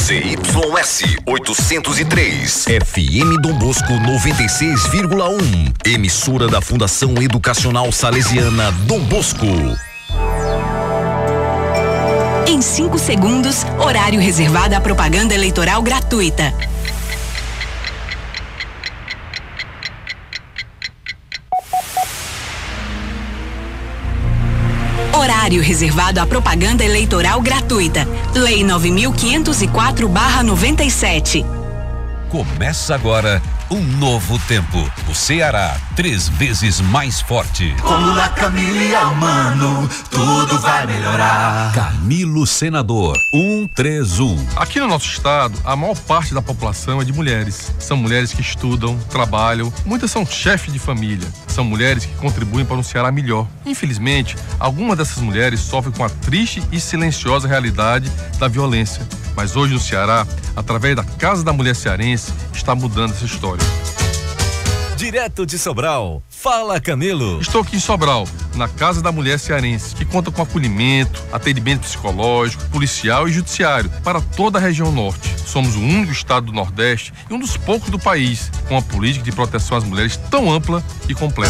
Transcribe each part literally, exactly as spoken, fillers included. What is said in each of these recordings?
Z Y S oitocentos e três, F M Dom Bosco noventa e seis vírgula um, emissora da Fundação Educacional Salesiana Dom Bosco. Em cinco segundos, horário reservado à propaganda eleitoral gratuita. Horário reservado à propaganda eleitoral gratuita. Lei nove mil quinhentos e quatro barra noventa e sete. Começa agora um novo tempo. O Ceará, três vezes mais forte. Com Lula, Camilo e Eumano, tudo vai melhorar. Camilo Senador, um três um. Aqui no nosso estado, a maior parte da população é de mulheres. São mulheres que estudam, trabalham, muitas são chefes de família. São mulheres que contribuem para um Ceará melhor. Infelizmente, algumas dessas mulheres sofrem com a triste e silenciosa realidade da violência. Mas hoje no Ceará, através da Casa da Mulher Cearense, está mudando essa história. Direto de Sobral, fala Camilo. Estou aqui em Sobral, na Casa da Mulher Cearense, que conta com acolhimento, atendimento psicológico, policial e judiciário para toda a região norte. Somos o único estado do Nordeste e um dos poucos do país com uma política de proteção às mulheres tão ampla e completa.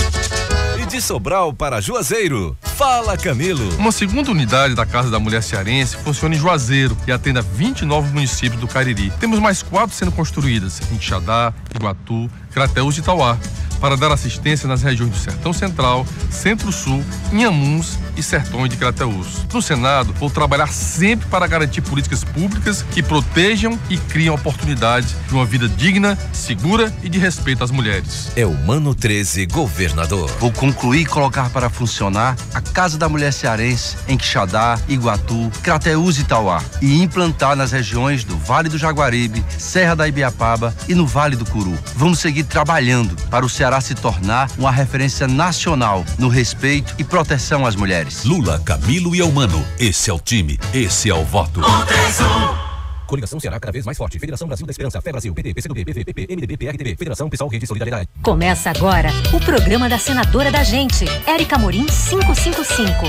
De Sobral para Juazeiro, fala Camilo. Uma segunda unidade da Casa da Mulher Cearense funciona em Juazeiro e atende a vinte e nove municípios do Cariri. Temos mais quatro sendo construídas em Quixadá, Iguatu, Crateús e Itauá, para dar assistência nas regiões do Sertão Central, Centro-Sul, Inhamuns e Sertões de Crateús. No Senado, vou trabalhar sempre para garantir políticas públicas que protejam e criam oportunidades de uma vida digna, segura e de respeito às mulheres. É o Mano treze, governador. Vou concluir e colocar para funcionar a Casa da Mulher Cearense em Quixadá, Iguatu, Crateús e Itauá e implantar nas regiões do Vale do Jaguaribe, Serra da Ibiapaba e no Vale do Curu. Vamos seguir trabalhando para o Ceará se tornar uma referência nacional no respeito e proteção às mulheres. Lula, Camilo e Eumano. Esse é o time, esse é o voto. um três um. Coligação Ceará cada vez mais forte. Federação Brasil da Esperança, Fé Brasil, P T, P C do B, P V, P P, M D B, P R T B, Federação Pessoal Rede Solidariedade. Começa agora o programa da senadora da gente, Érica Amorim quinhentos e cinquenta e cinco.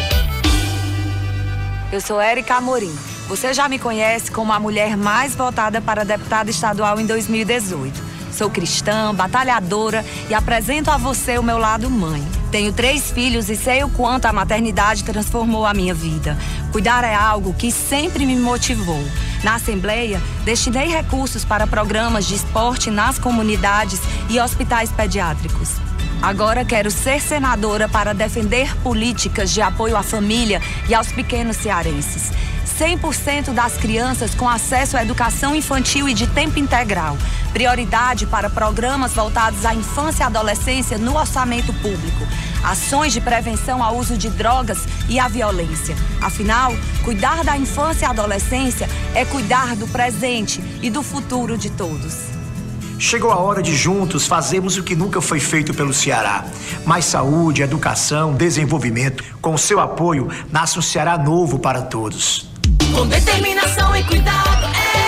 Eu sou Érica Amorim. Você já me conhece como a mulher mais votada para deputada estadual em dois mil e dezoito. Sou cristã, batalhadora e apresento a você o meu lado mãe. Tenho três filhos e sei o quanto a maternidade transformou a minha vida. Cuidar é algo que sempre me motivou. Na Assembleia, destinei recursos para programas de esporte nas comunidades e hospitais pediátricos. Agora quero ser senadora para defender políticas de apoio à família e aos pequenos cearenses. cem por cento das crianças com acesso à educação infantil e de tempo integral. Prioridade para programas voltados à infância e adolescência no orçamento público. Ações de prevenção ao uso de drogas e à violência. Afinal, cuidar da infância e adolescência é cuidar do presente e do futuro de todos. Chegou a hora de juntos fazermos o que nunca foi feito pelo Ceará. Mais saúde, educação, desenvolvimento. Com o seu apoio, nasce um Ceará novo para todos. Com determinação e cuidado,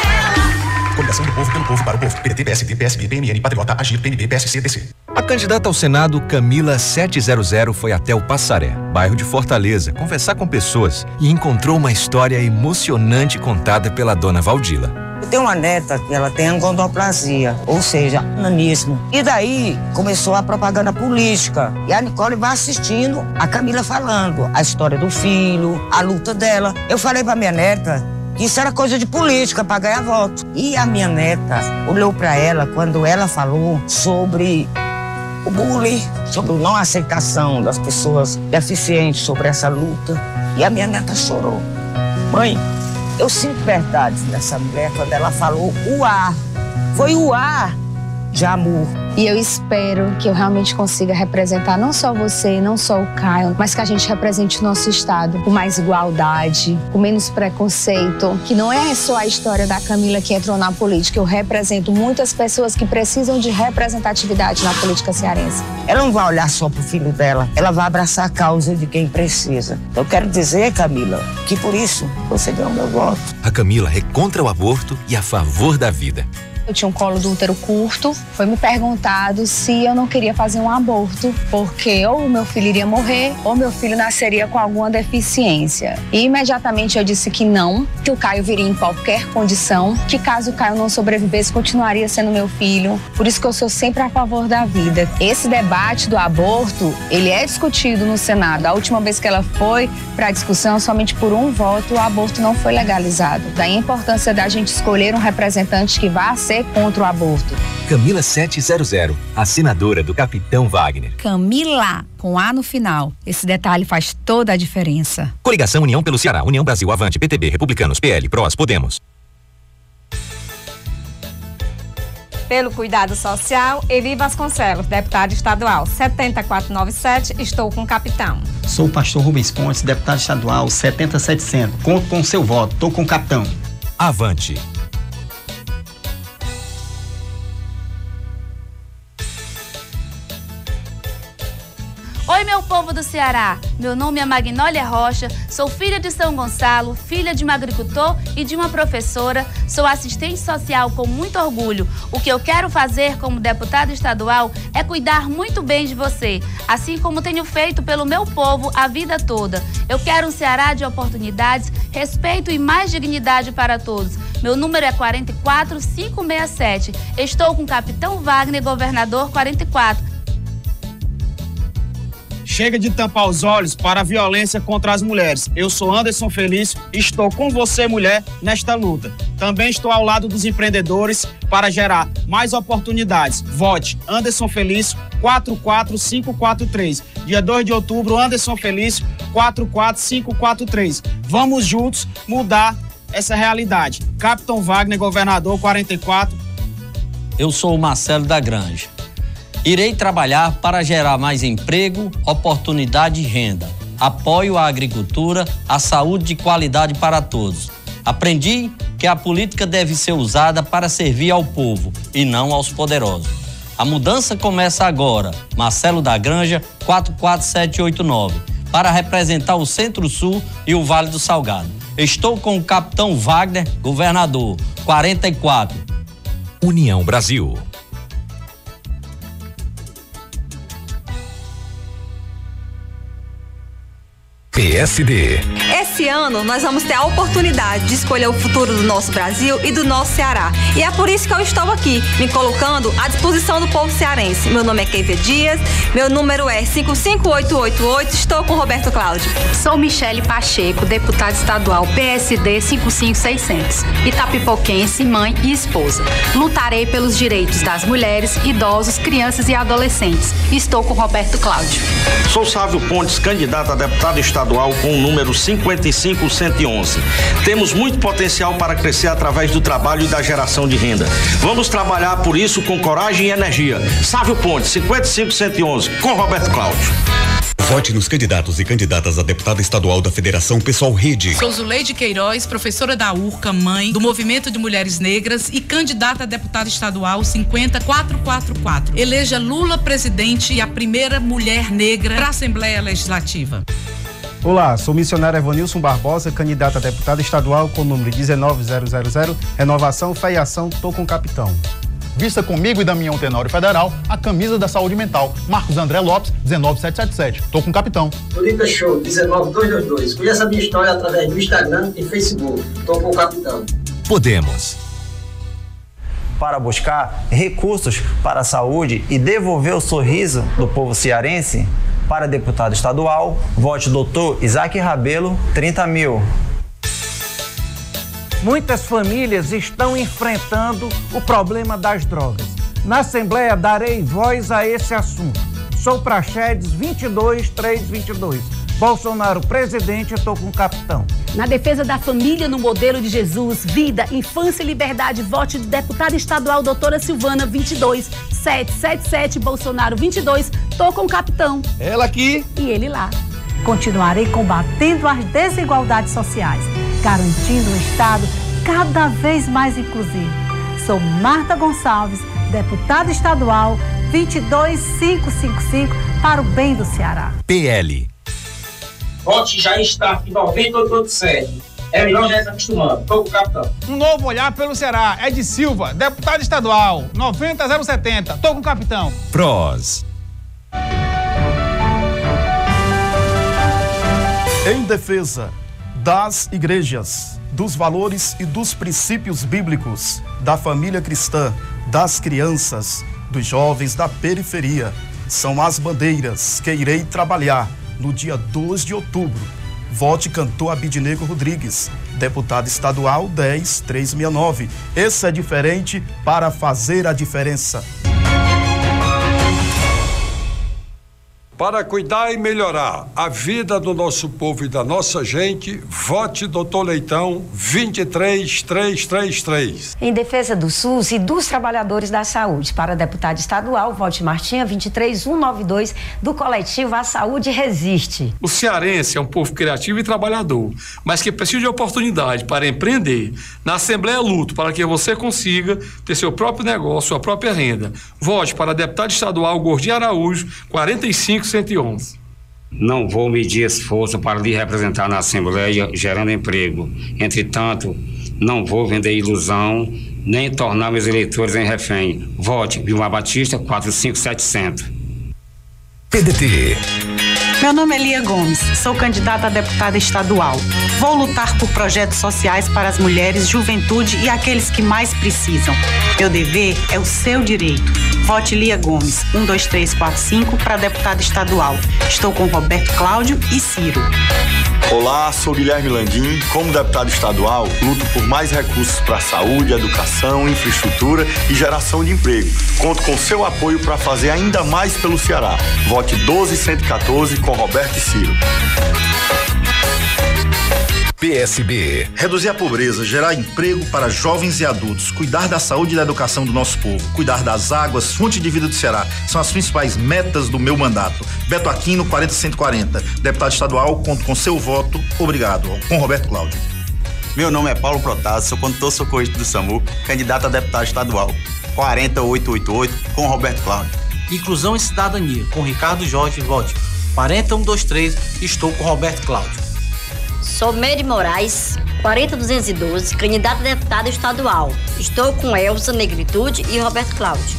ela. Coligação do Povo pelo Povo para o Povo. P D T, P S D, P S B, P M N, Patriota, Agir, P N B, P S C, D C. A candidata ao Senado, Camila setecentos, foi até o Passaré, bairro de Fortaleza, conversar com pessoas e encontrou uma história emocionante contada pela dona Valdila. Eu tenho uma neta que ela tem angondoplasia, ou seja, nanismo. E daí começou a propaganda política. E a Nicole vai assistindo a Camila falando a história do filho, a luta dela. Eu falei pra minha neta que isso era coisa de política, pra ganhar voto. E a minha neta olhou pra ela quando ela falou sobre o bullying, sobre a não aceitação das pessoas deficientes, sobre essa luta. E a minha neta chorou. Mãe, eu sinto verdade nessa mulher quando ela falou o ar. Foi o ar de amor. E eu espero que eu realmente consiga representar não só você, não só o Caio, mas que a gente represente o nosso estado com mais igualdade, com menos preconceito, que não é só a história da Camila que entrou na política. Eu represento muitas pessoas que precisam de representatividade na política cearense. Ela não vai olhar só pro filho dela, ela vai abraçar a causa de quem precisa. Eu quero dizer, Camila, que por isso você ganhou meu voto. A Camila é contra o aborto e a favor da vida. Eu tinha um colo do útero curto. Foi me perguntado se eu não queria fazer um aborto, porque ou o meu filho iria morrer ou meu filho nasceria com alguma deficiência. E imediatamente eu disse que não, que o Caio viria em qualquer condição, que caso o Caio não sobrevivesse, continuaria sendo meu filho. Por isso que eu sou sempre a favor da vida. Esse debate do aborto, ele é discutido no Senado. A última vez que ela foi para discussão, somente por um voto, o aborto não foi legalizado. Daí a importância da gente escolher um representante que vá ser contra o aborto. Camila setecentos, a senadora do Capitão Wagner. Camila, com A no final. Esse detalhe faz toda a diferença. Coligação União pelo Ceará, União Brasil, Avante, P T B, Republicanos, P L, Prós, Podemos. Pelo Cuidado Social, Eli Vasconcelos, deputado estadual, setenta e quatro noventa e sete, estou com o capitão. Sou o pastor Rubens Pontes, deputado estadual, setenta e setecentos. Conto com o seu voto, estou com o capitão. Avante. Oi, meu povo do Ceará, meu nome é Magnólia Rocha, sou filha de São Gonçalo, filha de um agricultor e de uma professora, sou assistente social com muito orgulho. O que eu quero fazer como deputada estadual é cuidar muito bem de você, assim como tenho feito pelo meu povo a vida toda. Eu quero um Ceará de oportunidades, respeito e mais dignidade para todos. Meu número é quarenta e quatro, quinhentos e sessenta e sete. Estou com o capitão Wagner, governador quarenta e quatro. Chega de tampar os olhos para a violência contra as mulheres. Eu sou Anderson Felício e estou com você, mulher, nesta luta. Também estou ao lado dos empreendedores para gerar mais oportunidades. Vote Anderson Felício quatro quatro cinco quatro três. Dia dois de outubro, Anderson Felício quatro quatro cinco quatro três. Vamos juntos mudar essa realidade. Capitão Wagner, governador quarenta e quatro. Eu sou o Marcelo da Granja. Irei trabalhar para gerar mais emprego, oportunidade e renda. Apoio à agricultura, à saúde de qualidade para todos. Aprendi que a política deve ser usada para servir ao povo e não aos poderosos. A mudança começa agora. Marcelo da Granja, quatro quatro sete oito nove, para representar o Centro-Sul e o Vale do Salgado. Estou com o capitão Wagner, governador, quarenta e quatro. União Brasil. P S D. Esse ano nós vamos ter a oportunidade de escolher o futuro do nosso Brasil e do nosso Ceará. E é por isso que eu estou aqui, me colocando à disposição do povo cearense. Meu nome é Keiva Dias, meu número é cinco cinco oito oito oito, estou com o Roberto Cláudio. Sou Michele Pacheco, deputada estadual P S D cinco cinco seiscentos. Itapipoquense, mãe e esposa. Lutarei pelos direitos das mulheres, idosos, crianças e adolescentes. Estou com o Roberto Cláudio. Sou Sávio Pontes, candidato a deputado estadual com o número cinquenta e cinco cento e onze. Temos muito potencial para crescer através do trabalho e da geração de renda. Vamos trabalhar por isso com coragem e energia. Sávio Pontes, cinquenta e cinco cento e onze, com Roberto Cláudio. Vote nos candidatos e candidatas a deputada estadual da Federação Pessoal Rede. Sou Zuleide Queiroz, professora da U R C A, mãe do Movimento de Mulheres Negras e candidata a deputada estadual cinquenta quatro quatro quatro. Eleja Lula presidente e a primeira mulher negra para a Assembleia Legislativa. Olá, sou o missionário Evanilson Barbosa, candidato a deputado estadual com o número dezenove zero zero zero, Renovação, Fé e Ação, tô com o capitão. Vista comigo e Damião Tenório Federal, a camisa da saúde mental. Marcos André Lopes, dezenove sete sete sete, tô com o capitão. Bonita Show, dezenove dois dois dois. Conheça a minha história através do Instagram e Facebook, tô com o capitão. Podemos. Para buscar recursos para a saúde e devolver o sorriso do povo cearense, para deputado estadual, vote doutor Isaac Rabelo, trinta mil. Muitas famílias estão enfrentando o problema das drogas. Na Assembleia darei voz a esse assunto. Sou Praxedes vinte e dois trezentos e vinte e dois. Bolsonaro presidente, eu estou com o capitão. Na defesa da família no modelo de Jesus, vida, infância e liberdade, vote de deputada estadual doutora Silvana vinte e dois setecentos e setenta e sete, Bolsonaro vinte e dois, tô com o capitão. Ela aqui e ele lá. Continuarei combatendo as desigualdades sociais, garantindo um Estado cada vez mais inclusivo. Sou Marta Gonçalves, deputada estadual vinte e dois quinhentos e cinquenta e cinco, para o bem do Ceará. P L. Vote Jair Stark noventa e oito oitenta e sete. É melhor já ir se acostumando. Tô com o capitão. Um novo olhar pelo Ceará. Ed Silva, deputado estadual, noventa zero setenta. Tô com o capitão. Prós. Em defesa das igrejas, dos valores e dos princípios bíblicos, da família cristã, das crianças, dos jovens da periferia, são as bandeiras que irei trabalhar no dia dois de outubro. Vote cantor Abidnego Rodrigues, deputado estadual dez trezentos e sessenta e nove. Esse é diferente para fazer a diferença. Para cuidar e melhorar a vida do nosso povo e da nossa gente, vote doutor Leitão vinte e três trezentos e trinta e três. Em defesa do SUS e dos trabalhadores da saúde, para deputado estadual, vote Martinha vinte e três mil cento e noventa e dois, do coletivo A Saúde Resiste. O cearense é um povo criativo e trabalhador, mas que precisa de oportunidade para empreender. Na Assembleia luto para que você consiga ter seu próprio negócio, sua própria renda. Vote para deputado estadual Gordinho Araújo, quarenta e cinco cento e onze. Não vou medir esforço para lhe representar na Assembleia gerando emprego. Entretanto, não vou vender ilusão nem tornar meus eleitores em refém. Vote Vilmar Batista quatro cinco sete zero zero. P D T. Meu nome é Lia Gomes, sou candidata a deputada estadual. Vou lutar por projetos sociais para as mulheres, juventude e aqueles que mais precisam. Meu dever é o seu direito. Vote Lia Gomes, um dois três quatro cinco, para deputada estadual. Estou com Roberto Cláudio e Ciro. Olá, sou Guilherme Landim. Como deputado estadual, luto por mais recursos para saúde, educação, infraestrutura e geração de emprego. Conto com seu apoio para fazer ainda mais pelo Ceará. Vote doze cento e quatorze com Roberto e Ciro. P S B. Reduzir a pobreza, gerar emprego para jovens e adultos, cuidar da saúde e da educação do nosso povo, cuidar das águas, fonte de vida do Ceará, são as principais metas do meu mandato. Beto Aquino, quarenta cento e quarenta. Deputado estadual, conto com seu voto. Obrigado. Com Roberto Cláudio. Meu nome é Paulo Protásio, sou condutor socorrista do SAMU, candidato a deputado estadual, quarenta mil oitocentos e oitenta e oito, com Roberto Cláudio. Inclusão e Cidadania, com Ricardo Jorge, vote quarenta mil cento e vinte e três, estou com Roberto Cláudio. Sou Meire Moraes, quarenta mil duzentos e doze, candidata a deputada estadual. Estou com Elza Negritude e Roberto Cláudio.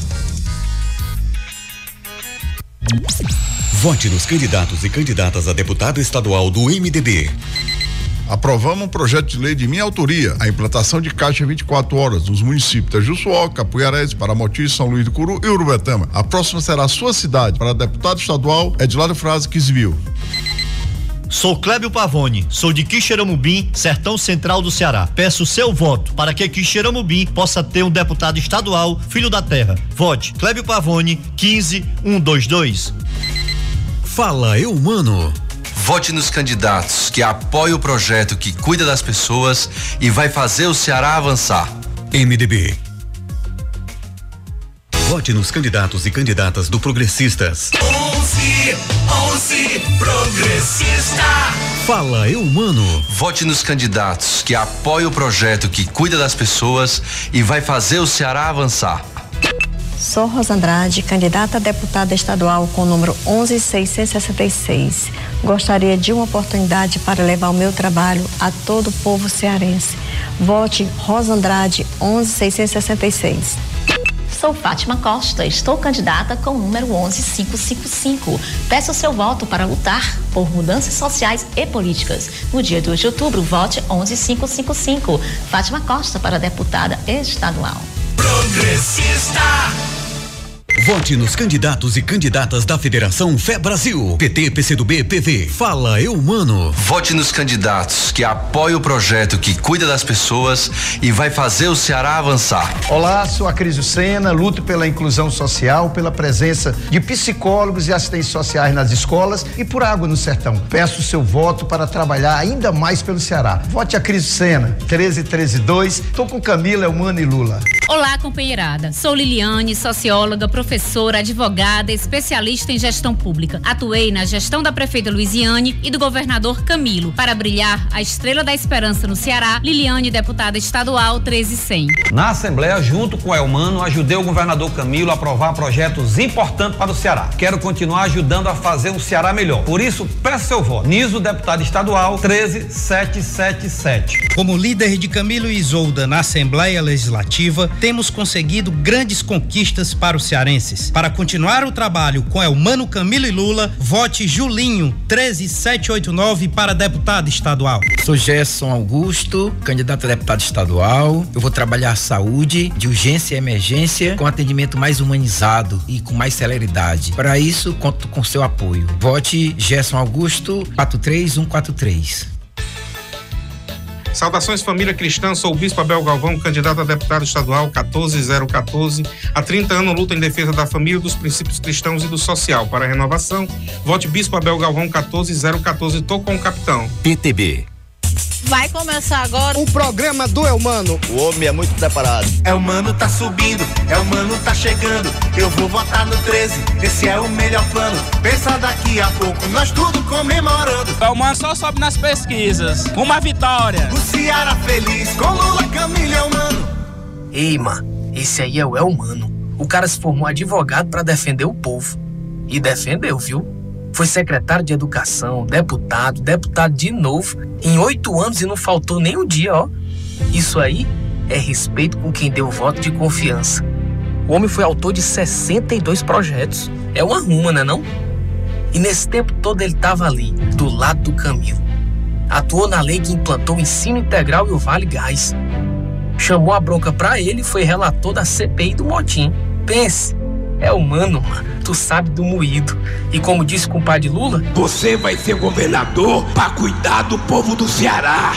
Vote nos candidatos e candidatas a deputado estadual do M D B. Aprovamos um projeto de lei de minha autoria, a implantação de caixa vinte e quatro horas nos municípios de Jussuó, Capuiarés, Paramoti, São Luís do Curu e Urubetama. A próxima será a sua cidade. Para deputado estadual, Edilário Frase, quinze mil. Sou Clébio Pavone, sou de Quixeramobim, Sertão Central do Ceará. Peço seu voto para que Quixeramobim possa ter um deputado estadual, filho da terra. Vote Clébio Pavone, quinze mil cento e vinte e dois. Fala Eu Humano. Vote nos candidatos que apoiam o projeto que cuida das pessoas e vai fazer o Ceará avançar. M D B. Vote nos candidatos e candidatas do Progressistas. onze, onze, Progressista. Fala Eu Humano. Vote nos candidatos que apoiam o projeto que cuida das pessoas e vai fazer o Ceará avançar. Sou Rosa Andrade, candidata a deputada estadual com o número onze mil seiscentos e sessenta e seis. Gostaria de uma oportunidade para levar o meu trabalho a todo o povo cearense. Vote Rosa Andrade, onze mil seiscentos e sessenta e seis. Sou Fátima Costa, estou candidata com o número onze mil quinhentos e cinquenta e cinco. Peço o seu voto para lutar por mudanças sociais e políticas. No dia dois de outubro, vote onze mil quinhentos e cinquenta e cinco. Fátima Costa para deputada estadual. Progressista. Vote nos candidatos e candidatas da Federação Fé Brasil. P T, P C do B, P V. Fala Eu Humano. Vote nos candidatos que apoiam o projeto que cuida das pessoas e vai fazer o Ceará avançar. Olá, sou Acrísio Sena, luto pela inclusão social, pela presença de psicólogos e assistentes sociais nas escolas e por água no sertão. Peço o seu voto para trabalhar ainda mais pelo Ceará. Vote Acrísio Sena, treze treze dois. Tô com Camila, Eumano e Lula. Olá, companheirada. Sou Liliane, socióloga, professora professora, advogada, especialista em gestão pública. Atuei na gestão da prefeita Luiziane e do governador Camilo. Para brilhar a estrela da esperança no Ceará, Liliane, deputada estadual treze cem. Na Assembleia, junto com o Elmano, ajudei o governador Camilo a aprovar projetos importantes para o Ceará. Quero continuar ajudando a fazer um Ceará melhor. Por isso, peço seu voto. Niso, deputado estadual treze sete sete sete. Como líder de Camilo e Isolda na Assembleia Legislativa, temos conseguido grandes conquistas para os cearenses. Para continuar o trabalho com Elmano, Camilo e Lula, vote Julinho treze sete oito nove para deputado estadual. Sou Gerson Augusto, candidato a deputado estadual. Eu vou trabalhar saúde de urgência e emergência com atendimento mais humanizado e com mais celeridade. Para isso, conto com seu apoio. Vote Gerson Augusto quatro três um quatro três. Saudações, família cristã, sou o Bispo Abel Galvão, candidato a deputado estadual quatorze zero quatorze. Há trinta anos luto em defesa da família, dos princípios cristãos e do social. Para a renovação, vote Bispo Abel Galvão quatorze zero quatorze. Tô com o capitão. P T B. Vai começar agora o programa do Elmano. O homem é muito preparado. Elmano tá subindo, Elmano tá chegando. Eu vou votar no treze, esse é o melhor plano. Pensa daqui a pouco, nós tudo comemorando. Elmano só sobe nas pesquisas. Uma vitória. O Ceará feliz com Lula, Camilo e Elmano. Ei, mano, esse aí é o Elmano. O cara se formou advogado pra defender o povo. E defendeu, viu? Foi secretário de educação, deputado, deputado de novo, em oito anos e não faltou nem um dia, ó. Isso aí é respeito com quem deu voto de confiança. O homem foi autor de sessenta e dois projetos. É uma ruma, né não? E nesse tempo todo ele estava ali, do lado do Camilo. Atuou na lei que implantou o ensino integral e o Vale Gás. Chamou a bronca pra ele e foi relator da C P I do Motim. Pense. É humano, mano. Tu sabe do moído. E como disse o compadre Lula, você vai ser governador pra cuidar do povo do Ceará.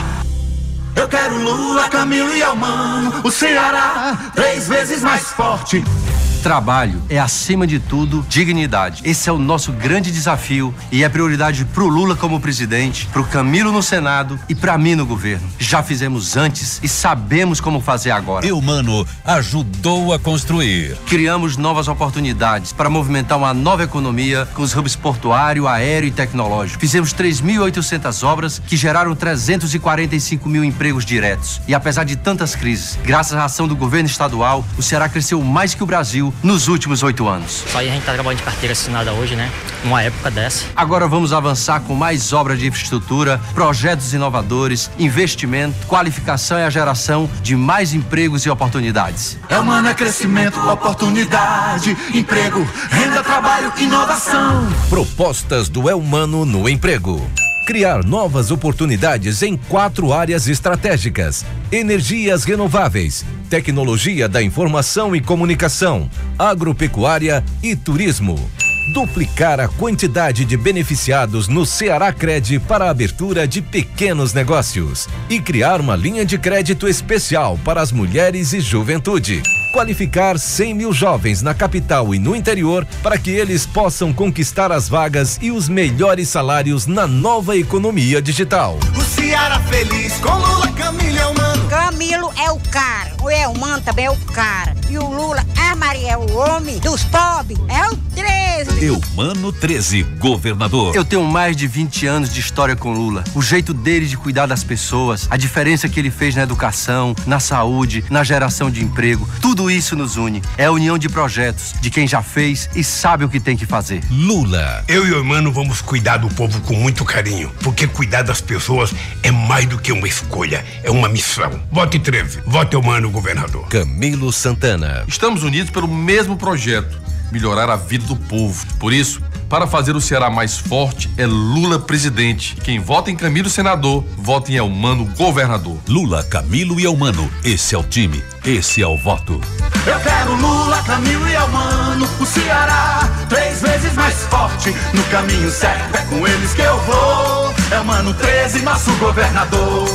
Eu quero Lula, Camilo e Elmano. O Ceará, três vezes mais forte. Trabalho é, acima de tudo, dignidade. Esse é o nosso grande desafio e é prioridade pro Lula como presidente, pro Camilo no Senado e pra mim no governo. Já fizemos antes e sabemos como fazer agora. Elmano ajudou a construir. Criamos novas oportunidades para movimentar uma nova economia com os hubs portuário, aéreo e tecnológico. Fizemos três mil e oitocentas obras que geraram trezentos e quarenta e cinco mil empregos diretos. E apesar de tantas crises, graças à ação do governo estadual, o Ceará cresceu mais que o Brasil nos últimos oito anos. Só aí a gente tá trabalhando de carteira assinada hoje, né? Numa época dessa. Agora vamos avançar com mais obras de infraestrutura, projetos inovadores, investimento, qualificação e a geração de mais empregos e oportunidades. Elmano é crescimento, oportunidade, emprego, renda, trabalho, inovação. Propostas do Elmano no emprego. Criar novas oportunidades em quatro áreas estratégicas: energias renováveis, tecnologia da informação e comunicação, agropecuária e turismo. Duplicar a quantidade de beneficiados no Ceará Cred para a abertura de pequenos negócios e criar uma linha de crédito especial para as mulheres e juventude. Qualificar cem mil jovens na capital e no interior para que eles possam conquistar as vagas e os melhores salários na nova economia digital. O Ceará feliz com Lula, Camilo e Elmano. Camilo é o cara, o Elmano também é o cara. E o Lula, a Maria é o homem dos pobres, é o treze. Elmano treze, governador. Eu tenho mais de vinte anos de história com Lula. O jeito dele de cuidar das pessoas, a diferença que ele fez na educação, na saúde, na geração de emprego, tudo isso nos une. É a união de projetos, de quem já fez e sabe o que tem que fazer. Lula. Eu e o Elmano vamos cuidar do povo com muito carinho, porque cuidar das pessoas é mais do que uma escolha, é uma missão. Vote treze, vote Elmano, governador. Camilo Santana. Estamos unidos pelo mesmo projeto, melhorar a vida do povo. Por isso, para fazer o Ceará mais forte, é Lula presidente. Quem vota em Camilo senador, vota em Elmano governador. Lula, Camilo e Elmano. Esse é o time, esse é o voto. Eu quero Lula, Camilo e Elmano. O Ceará, três vezes mais forte. No caminho certo, é com eles que eu vou. Elmano treze, nosso governador.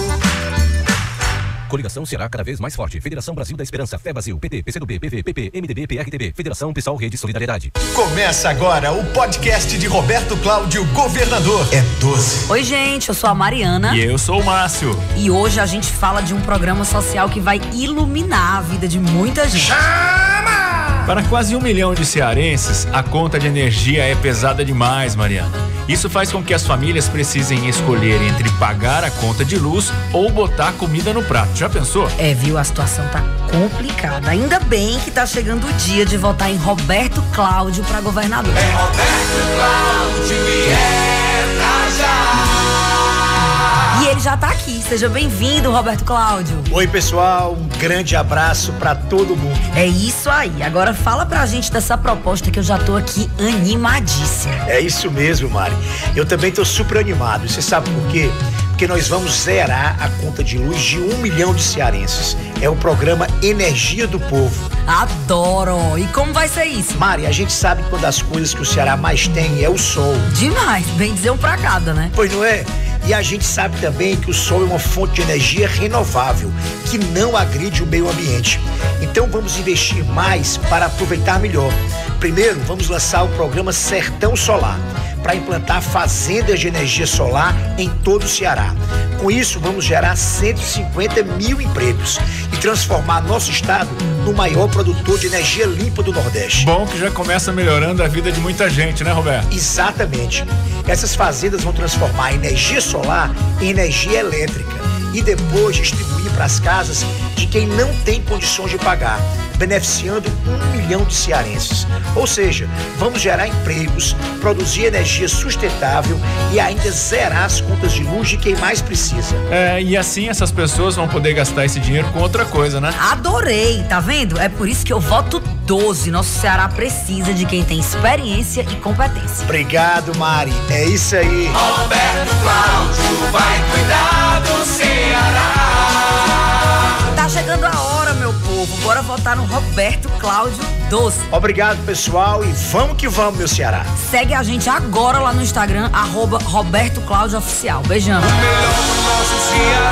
Coligação Ceará cada vez mais forte. Federação Brasil da Esperança, Fé Brasil, P T, P C do B, P V, P P, M D B, P R T B, Federação Pessoal Rede Solidariedade. Começa agora o podcast de Roberto Cláudio, governador. É doze. Oi, gente, eu sou a Mariana. E eu sou o Márcio. E hoje a gente fala de um programa social que vai iluminar a vida de muita gente. Chama! Para quase um milhão de cearenses, a conta de energia é pesada demais, Mariana. Isso faz com que as famílias precisem escolher entre pagar a conta de luz ou botar comida no prato. Já pensou? É, viu? A situação tá complicada. Ainda bem que tá chegando o dia de votar em Roberto Cláudio para governador. É Roberto Cláudio e é pra já. E ele já tá aqui. Seja bem-vindo, Roberto Cláudio. Oi, pessoal. Um grande abraço pra todo mundo. É isso aí. Agora fala pra gente dessa proposta que eu já tô aqui animadíssima. É isso mesmo, Mari. Eu também tô super animado. E você sabe por quê? Porque nós vamos zerar a conta de luz de um milhão de cearenses. É o programa Energia do Povo. Adoro! E como vai ser isso? Mari, a gente sabe que uma das coisas que o Ceará mais tem é o sol. Demais, bem dizer um pra cada, né? Pois não é? E a gente sabe também que o sol é uma fonte de energia renovável, que não agride o meio ambiente. Então vamos investir mais para aproveitar melhor. Primeiro, vamos lançar o programa Sertão Solar, para implantar fazendas de energia solar em todo o Ceará. Com isso, vamos gerar cento e cinquenta mil empregos e transformar nosso estado no maior produtor de energia limpa do Nordeste. Bom que já começa melhorando a vida de muita gente, né, Roberto? Exatamente. Essas fazendas vão transformar a energia solar em energia elétrica e depois distribuir para as casas de quem não tem condições de pagar, beneficiando um milhão de cearenses. Ou seja, vamos gerar empregos, produzir energia sustentável e ainda zerar as contas de luz de quem mais precisa. É, e assim essas pessoas vão poder gastar esse dinheiro com outra coisa, né? Adorei, tá vendo? É por isso que eu voto doze. Nosso Ceará precisa de quem tem experiência e competência. Obrigado, Mari. É isso aí. Roberto Cláudio vai cuidar do Ceará. Tá chegando a hora, meu povo. Bora votar no Roberto Cláudio doze. Obrigado, pessoal, e vamos que vamos, meu Ceará. Segue a gente agora lá no Instagram, arroba Roberto Cláudio Oficial. Beijão. O melhor do nosso Ceará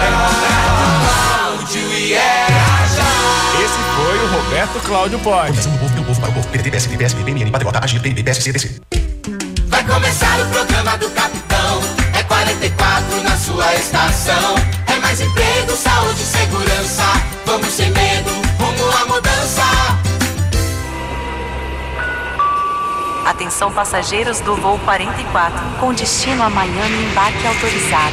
é Roberto Cláudio e é já. Esse foi o Roberto Cláudio Pode. Comissão do Povo, meu povo para o povo. P T T, P S B, P S B, P M N, Patriota, Agir, P M B, P S C, D C. Vai começar o programa do Capitão. É quarenta e quatro na sua estação. É mais emprego, saúde e segurança. Vamos sem medo, rumo à mudança. Atenção passageiros do voo quarenta e quatro, com destino a Miami, embarque autorizado.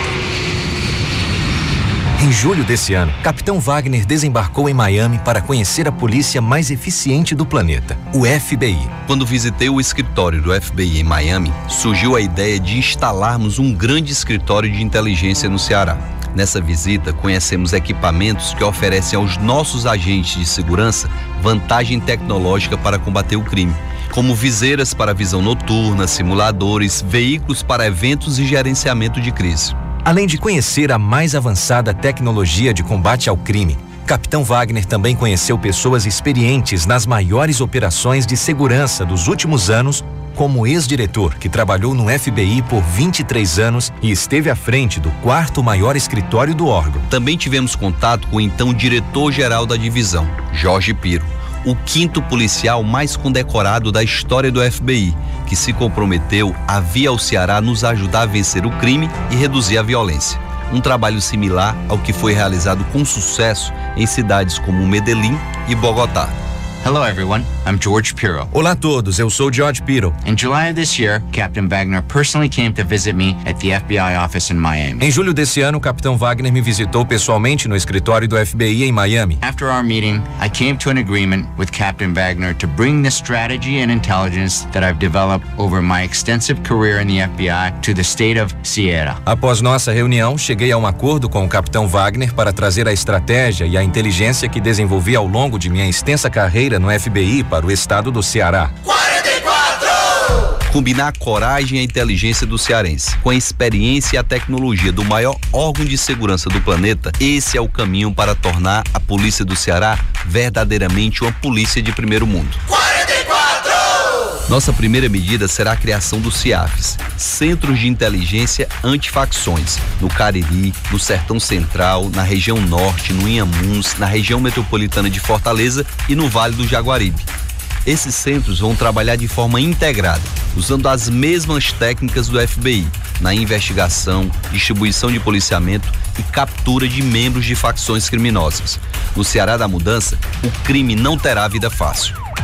Em julho desse ano, Capitão Wagner desembarcou em Miami para conhecer a polícia mais eficiente do planeta, o F B I. Quando visitei o escritório do F B I em Miami, surgiu a ideia de instalarmos um grande escritório de inteligência no Ceará. Nessa visita, conhecemos equipamentos que oferecem aos nossos agentes de segurança vantagem tecnológica para combater o crime, como viseiras para visão noturna, simuladores, veículos para eventos e gerenciamento de crise. Além de conhecer a mais avançada tecnologia de combate ao crime, Capitão Wagner também conheceu pessoas experientes nas maiores operações de segurança dos últimos anos, como o ex-diretor que trabalhou no F B I por vinte e três anos e esteve à frente do quarto maior escritório do órgão. Também tivemos contato com o então diretor-geral da divisão, Jorge Piro, o quinto policial mais condecorado da história do F B I, que se comprometeu a vir ao Ceará nos ajudar a vencer o crime e reduzir a violência. Um trabalho similar ao que foi realizado com sucesso em cidades como Medellín e Bogotá. Hello everyone, I'm George Piro. Olá a todos, eu sou George Piro. In July of this year, Captain Wagner personally came to visit me at the F B I office in Miami. Em julho desse ano, o Capitão Wagner me visitou pessoalmente no escritório do F B I em Miami. After our meeting, I came to an agreement with Captain Wagner to bring the strategy and intelligence that I've developed over my extensive career in the F B I to the state of Ceará. Após nossa reunião, cheguei a um acordo com o Capitão Wagner para trazer a estratégia e a inteligência que desenvolvi ao longo de minha extensa carreira no F B I para o estado do Ceará. quarenta e quatro! Combinar a coragem e a inteligência do cearense com a experiência e a tecnologia do maior órgão de segurança do planeta, esse é o caminho para tornar a polícia do Ceará verdadeiramente uma polícia de primeiro mundo. quarenta e quatro! Nossa primeira medida será a criação dos C I A Fs, Centros de Inteligência Antifacções, no Cariri, no Sertão Central, na região Norte, no Inhamuns, na região metropolitana de Fortaleza e no Vale do Jaguaribe. Esses centros vão trabalhar de forma integrada, usando as mesmas técnicas do F B I, na investigação, distribuição de policiamento e captura de membros de facções criminosas. No Ceará da Mudança, o crime não terá vida fácil.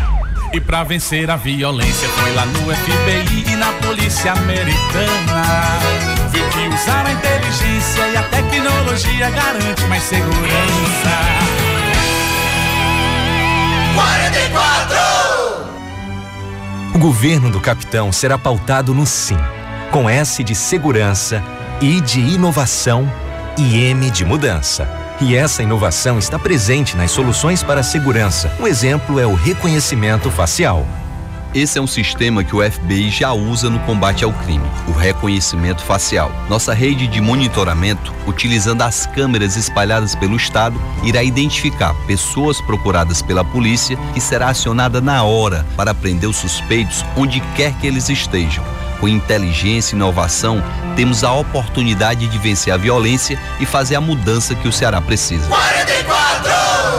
E pra vencer a violência foi lá no F B I e na polícia americana. Viu que usar a inteligência e a tecnologia garante mais segurança. quarenta e quatro! O governo do capitão será pautado no sim, com S de segurança, I de inovação e M de mudança. E essa inovação está presente nas soluções para a segurança. Um exemplo é o reconhecimento facial. Esse é um sistema que o F B I já usa no combate ao crime, o reconhecimento facial. Nossa rede de monitoramento, utilizando as câmeras espalhadas pelo estado, irá identificar pessoas procuradas pela polícia e será acionada na hora para prender os suspeitos onde quer que eles estejam. Com inteligência e inovação, temos a oportunidade de vencer a violência e fazer a mudança que o Ceará precisa. quarenta e quatro!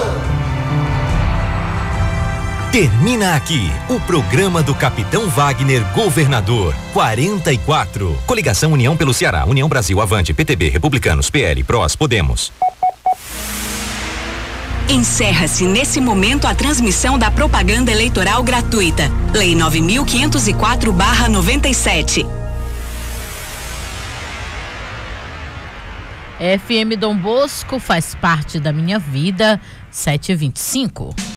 Termina aqui o programa do Capitão Wagner, governador. quarenta e quatro. Coligação União pelo Ceará, União Brasil, Avante, P T B, Republicanos, P L, P R O S, Podemos. Encerra-se nesse momento a transmissão da propaganda eleitoral gratuita. Lei nove mil quinhentos e quatro barra noventa e sete. F M Dom Bosco faz parte da minha vida, sete e vinte e cinco.